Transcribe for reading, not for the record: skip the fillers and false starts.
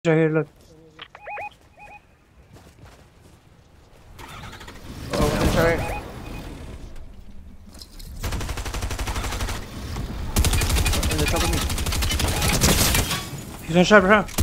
Right here, look. Oh, sorry. In the top of me. He's on shot, bro.